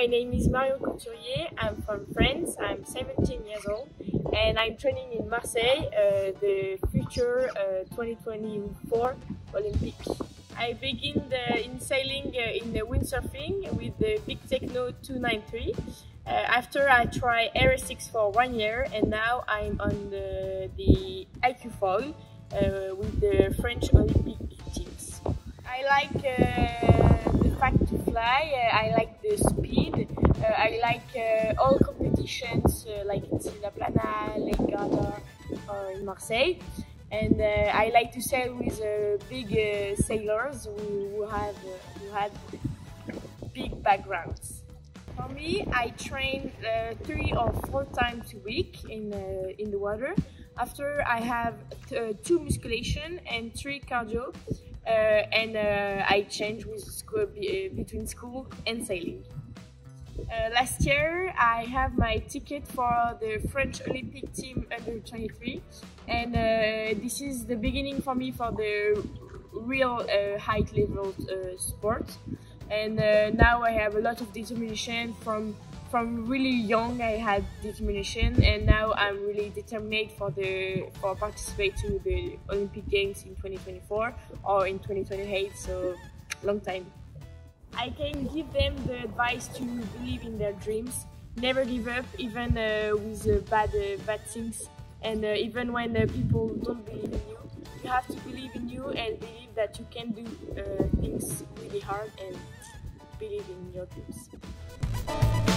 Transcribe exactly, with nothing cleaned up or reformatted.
my name is Marion Couturier. I'm from France. I'm seventeen years old and I'm training in Marseille, uh, the future uh, twenty twenty-four Olympics. I began in sailing uh, in the windsurfing with the Big Techno two ninety-three. Uh, after I tried Air six for one year, and now I'm on the, the I Q foil uh, with the French Olympic teams. I like uh, the fact to fly, uh, I like the speed, uh, I like uh, all competitions uh, like in La Plana, Lake Garda or in Marseille. And uh, I like to sail with uh, big uh, sailors who, who, have, uh, who had big backgrounds. For me, I train uh, three or four times a week in, uh, in the water. After I have uh, two musculation and three cardio, uh, and uh, I change with school, between school and sailing. Uh, last year I have my ticket for the French Olympic team under twenty-three, and uh, this is the beginning for me for the real uh, high level uh, sport. And uh, now I have a lot of determination. From from really young I had determination, and now I'm really determined for the for participate to the Olympic Games in twenty twenty-four or in twenty twenty-eight. So long time. I can give them the advice to believe in their dreams, never give up, even uh, with uh, bad uh, bad things, and uh, even when uh, people don't believe in you. You have to believe in you and believe that you can do uh, things really hard and believe in your dreams.